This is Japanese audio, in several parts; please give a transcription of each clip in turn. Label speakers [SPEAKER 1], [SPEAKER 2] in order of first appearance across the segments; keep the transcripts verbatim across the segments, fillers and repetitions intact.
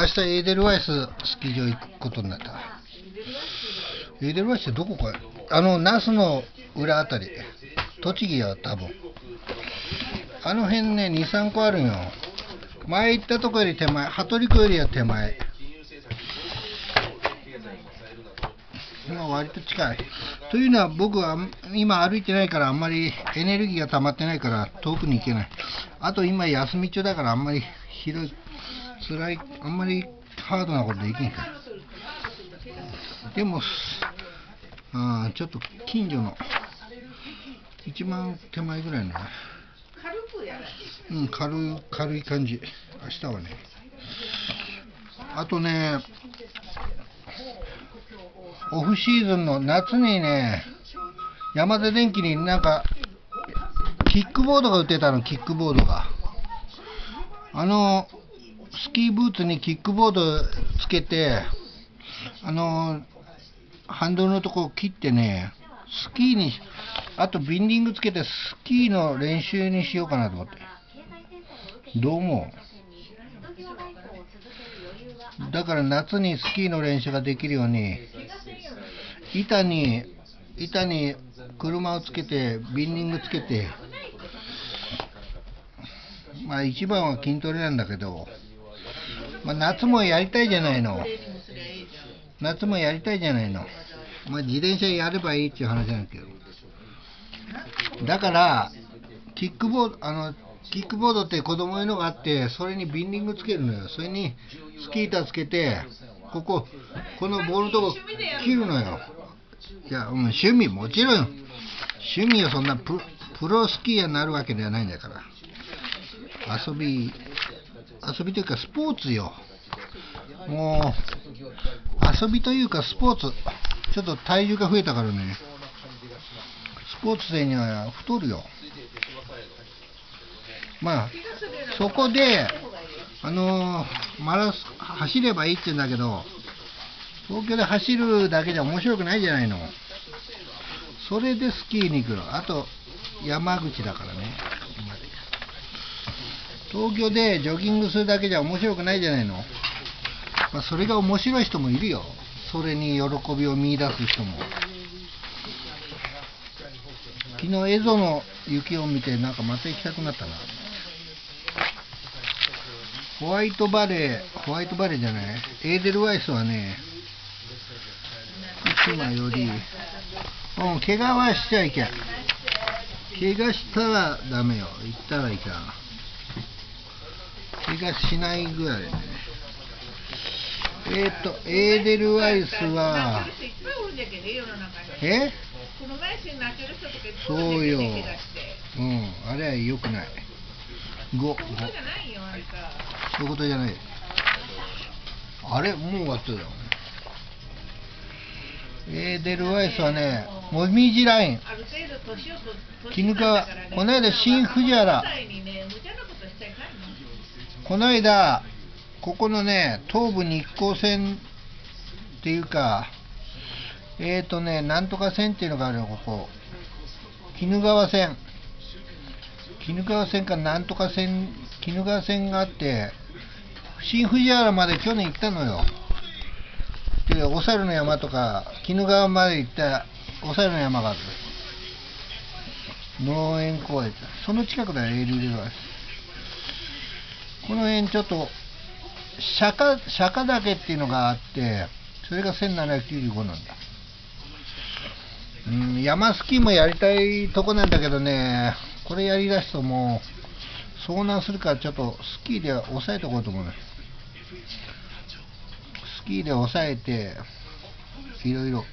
[SPEAKER 1] 明日エーデルワイススキー場行くことになった。エーデルワイスってどこか、あの那須の裏あたり、栃木や多分。あの辺ね、に、さんこあるんよ。前行ったとこより手前、羽鳥湖よりは手前。今割と近い。というのは僕は今歩いてないからあんまりエネルギーが溜まってないから遠くに行けない。あと今休み中だからあんまり広い、辛い、あんまりハードなことできんから。でも、あちょっと近所の一番手前ぐらいの、うん、軽い、軽い感じ。明日はね。あとね、オフシーズンの夏にね、山手電機になんかキックボードが売ってたの。キックボードが、あのスキーブーツにキックボードつけて、あのハンドルのとこを切ってね、スキーに、あとビンディングつけてスキーの練習にしようかなと思って。どう思う？だから夏にスキーの練習ができるように、板に板に車をつけてビンディングつけて、まあ一番は筋トレなんだけど、まあ、夏もやりたいじゃないの。夏もやりたいじゃないの。まあ自転車やればいいっていう話なんだけど。だからキックボード、あのキックボードって子供用のがあって、それにビンディングつけるのよ。それにスキー板つけて、こここのボールのとこ切るのよ。いや、うん、趣味、もちろん趣味よ。そんな プ, プロスキーヤーになるわけではないんだから。遊び遊びというかスポーツよ。もう遊びというかスポーツ。ちょっと体重が増えたからね、スポーツ生には太るよ。まあそこであのー、マラス走ればいいって言うんだけど、東京で走るだけじゃ面白くないじゃないの。それでスキーに行くの。あと山口だからね。東京でジョギングするだけじゃ面白くないじゃないの。まあ、それが面白い人もいるよ。それに喜びを見出す人も。昨日蝦夷の雪を見てなんかまた行きたくなったな。ホワイトバレー、ホワイトバレーじゃない、エーデルワイスはね、福島より、うん、怪我はしちゃいけん。怪我したらダメよ。行ったらいかん。怪我しないぐらいね。えっと、エーデルワイスは、えそうよ。うん、あれは良くない。ご、ご。そういうことじゃない。あれ、もう終わったよ。エーデルワイスはね、もみじライン、鬼怒川、この間新藤原、この間ここのね、東武日光線っていうか、えーとね、なんとか線っていうのがあるよ、ここ。鬼怒川線。鬼怒川線かなんとか線、鬼怒川線があって、新藤原まで去年行ったのよ。で、お猿の山とか、鬼怒川まで行ったお猿の山がある。農園公園。その近くだよ、エーデルワイス。この辺ちょっと、釈迦、釈迦岳っていうのがあって、それがせんななひゃくきゅうじゅうごなんだ。うん、山スキーもやりたいとこなんだけどね、これやりだすともう遭難するからちょっとスキーで抑えておこうと思うね。スキーで抑えていろいろ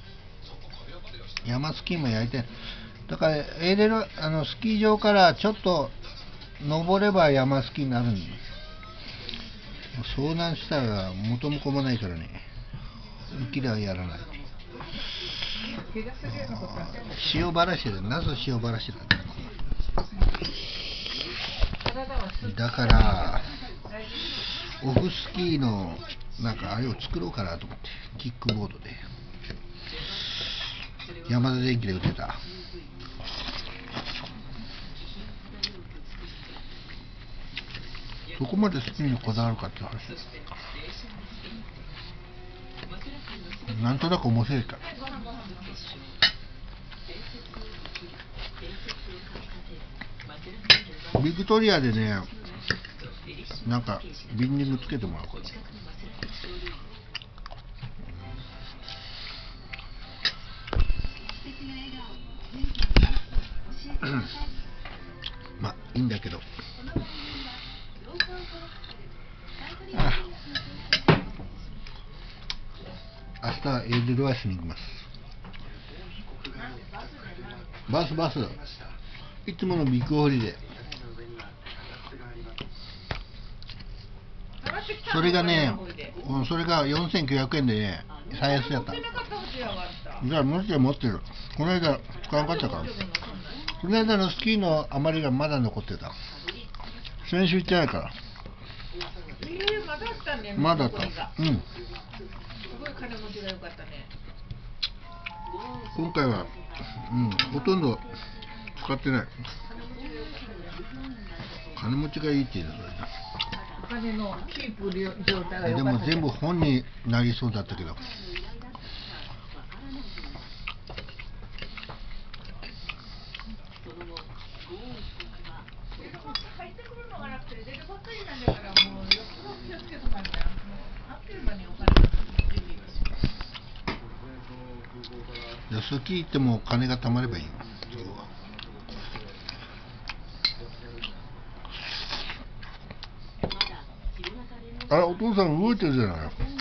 [SPEAKER 1] 山スキーもやりたい。だからエーデルあのスキー場からちょっと登れば山スキーになるんだ。遭難したら元も子もないからね、雪ではやらない。塩原市で、なぜ塩原市なんだろう。だからオフスキーのなんかあれを作ろうかなと思って、キックボードで山田電機で売ってた。 そこまでスキーにこだわるかって話。なんとなく面白いから。ビクトリアでね、なんかビンディングつけてもらおうかな。まあいいんだけど、ああ、明日はエーデルワイスに行きます。バスバス、いつものビッグホリデー。それがね、それがよんせんきゅうひゃくえんでね、最安やった。じゃあもし持ってる。この間使わなかったから。この間のスキーの余りがまだ残ってた。先週行ってないから。
[SPEAKER 2] えー、まだあったね。
[SPEAKER 1] まだあった。うん。す
[SPEAKER 2] ごい金持ちが良かったね。
[SPEAKER 1] 今回は、うん、ほとんど使ってない。金持ちがいいって言うのそれだ。
[SPEAKER 2] お金のキープ状態が良かった。
[SPEAKER 1] でも全部本になりそうだったけど。スキー行っても金が貯まればいいよ。あれ、お父さん動いてるじゃない。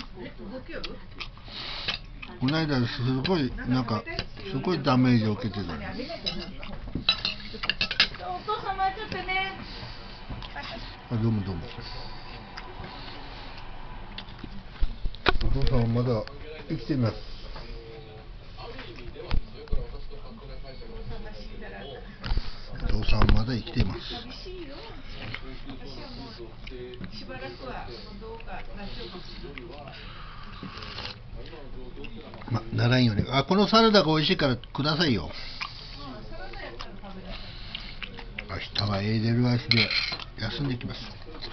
[SPEAKER 1] この間すごいなんかすごいダメージを受けてたね。
[SPEAKER 2] お父さん待っててね。
[SPEAKER 1] あ、どうもどうも。お父さんはまだ生きています。お父さんはまだ生きています。
[SPEAKER 2] しばらくはどうか
[SPEAKER 1] ま、ならんよね。あ、このサラダが美味しいからくださいよ。明日はエーデルワイスで休んできます。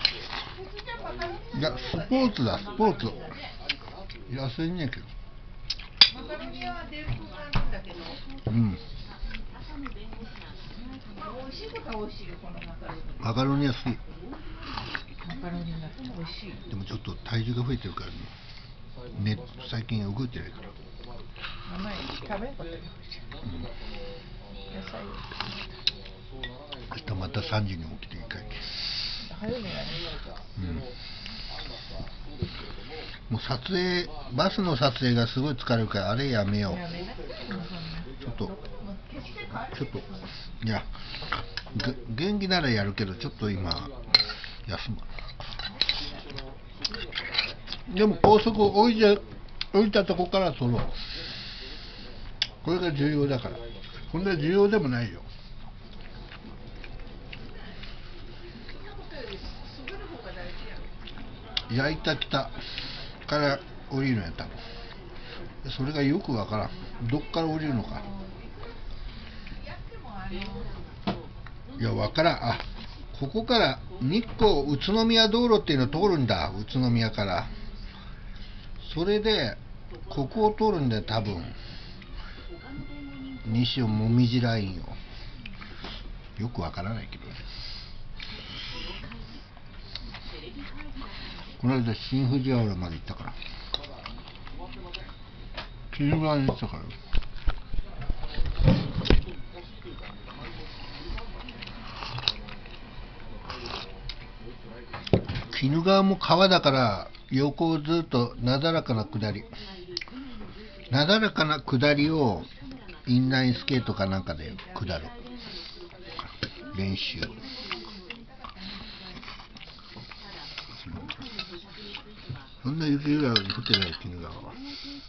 [SPEAKER 1] いや、スポーツだ、スポーツ。安いんやけど。
[SPEAKER 2] マカロニはデルクがあるんだけど。
[SPEAKER 1] うん。
[SPEAKER 2] 美味しいことは美味しいよ、このマカロニ。
[SPEAKER 1] マカロニは好き。
[SPEAKER 2] マカロニが美味しい。
[SPEAKER 1] でもちょっと体重が増えてるからね。ね、最近動いてないから。
[SPEAKER 2] 名前食べんことに。野菜を。
[SPEAKER 1] 明日またさんじに起きていかなきゃ。
[SPEAKER 2] 早いね。
[SPEAKER 1] うん。もう撮影、バスの撮影がすごい疲れるから、あれやめよう。ちょっと、ちょっと、いや、元気ならやるけど、ちょっと今、休む。でも高速を置いて、置いたとこから撮ろう。これが重要だから。こんな重要でもないよ。焼いた北から降りるんやったの。それがよくわからん。どっから降りるのか。いや、わからん。あ、ここから日光宇都宮道路っていうのを通るんだ。宇都宮から。それでここを通るんだよ、多分。西尾もみじラインを。よくわからないけどね。この間新藤原まで行ったから。鬼怒川に行ったから。鬼怒川も川だから横をずっとなだらかな下り。なだらかな下りをインラインスケートかなんかで下る練習。そんな雪が降ってない鬼怒川は。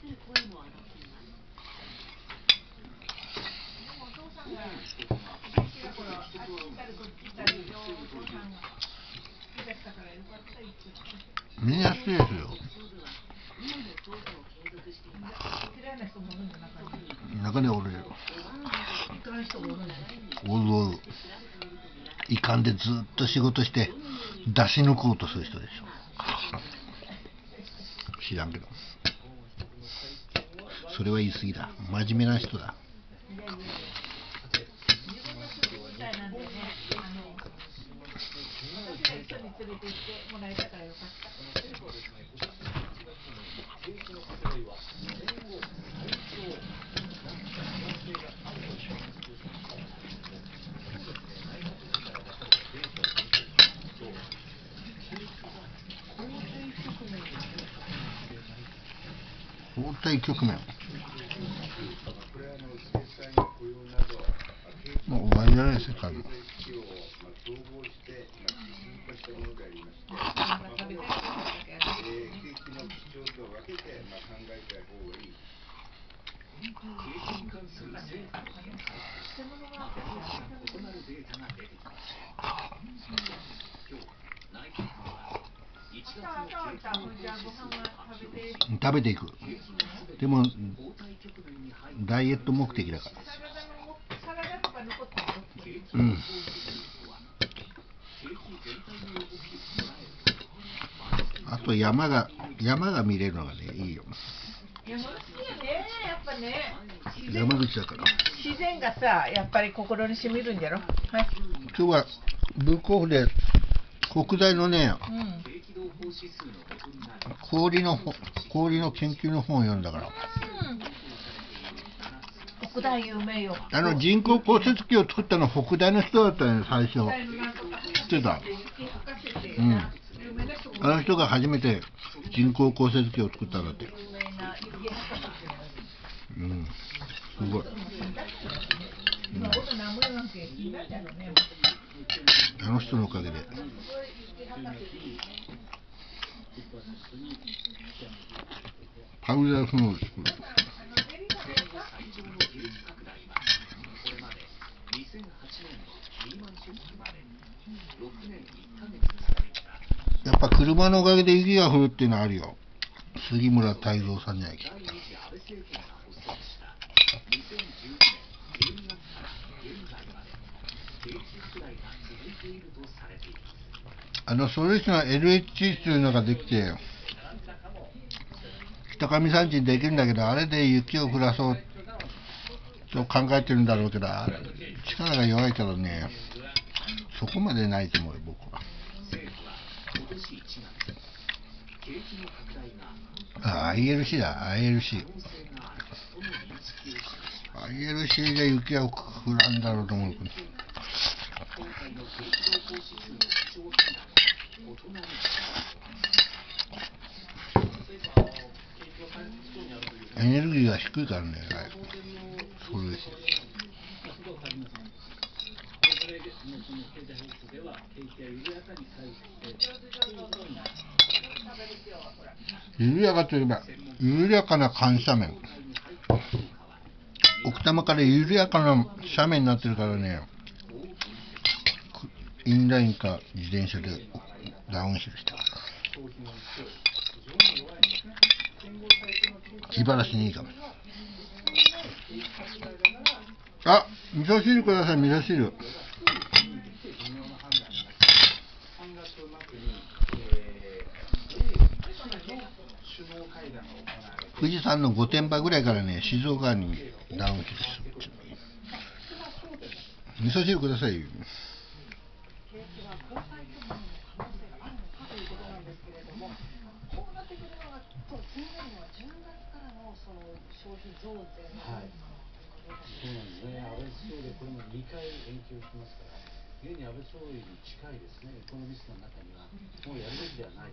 [SPEAKER 1] みんな好きですよ。中におるよ。おるおる。いかんでずっと仕事して出し抜こうとする人でしょ。知らんけど、それは言い過ぎだ。真面目な人だ。交代局面、もう終わりじゃないですか。食べていく。でもダイエット目的だから。うん。あと山が山が見れるのがね、いいよ。
[SPEAKER 2] 山好きよね、やっぱね。
[SPEAKER 1] 山口だから。
[SPEAKER 2] 自然がさ、やっぱり心にしみるんじゃろ。はい。
[SPEAKER 1] 今日はブックオフで国大のね、うん、氷の氷の研究の本を読んだから。うん、
[SPEAKER 2] 北大有名よ。
[SPEAKER 1] あの人工降雪機を作ったのは北大の人だったね、最初。知ってた。うん。あの人が初めて人工降雪機を作ったんだって。うん。すごい。うん、あの人のおかげで。パウダースノーを作る。やっぱ車のおかげで雪が降るっていうのはあるよ。杉村太蔵さんじゃないか。あのソリューション エルエイチ というのができて、北上山地にできるんだけど、あれで雪を降らそうと考えてるんだろうけど、力が弱いからね、そこまでないと思うよ、僕は。あ、アイエルシー だ、アイエルシー。アイエルシー で雪が降らんだろうと思うけど。エネルギーが低いからね、そうです。緩やかといえば緩やかな緩斜面、奥多摩から緩やかな斜面になってるからね、インラインか自転車でダウンヒルして気晴らしにいいかも。あ、味噌汁ください、味噌汁。富士山の御殿場ぐらいからね、静岡にダウンヒルする。味噌汁ください。現に安倍総理に近いですね、エコノミストの中には、もうやるべきではない。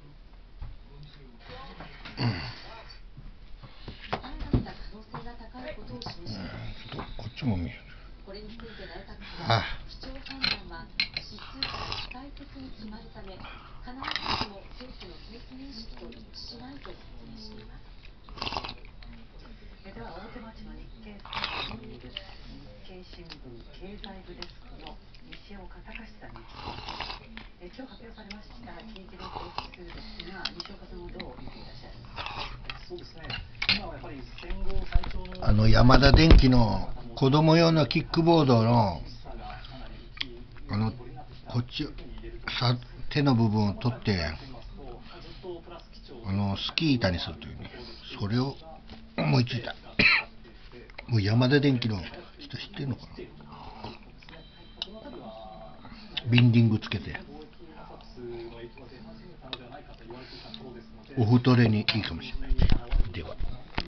[SPEAKER 1] こっちも見える。これについて内閣府は、基調判断は指数が主体的に決まるため、必ずしも政府の政府認識と一致しないと説明しています。では大手町の日経スポーツにいる日経新聞経済部デスクの西岡隆さんに聞きます。え今日発表されました近畿労働指数ですが、西岡さんはどう見ていらっしゃいますか。そうですね、今はやっぱり戦後最長のあの山田電機の子供用のキックボードのあのこっちさ手の部分を取ってあのスキー板にするというね、それを思いついた。もう山田電機の人知ってるのかな。ビンディングつけてオフトレにいいかもしれない。では。